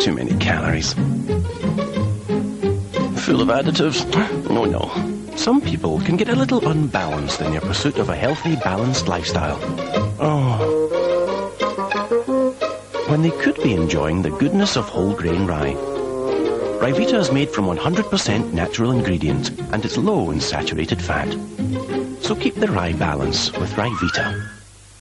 too many calories. Full of additives? Oh no. Some people can get a little unbalanced in their pursuit of a healthy, balanced lifestyle. Oh. When they could be enjoying the goodness of whole grain rye. Ryvita is made from 100% natural ingredients and it's low in saturated fat. So keep the rye balance with Ryvita.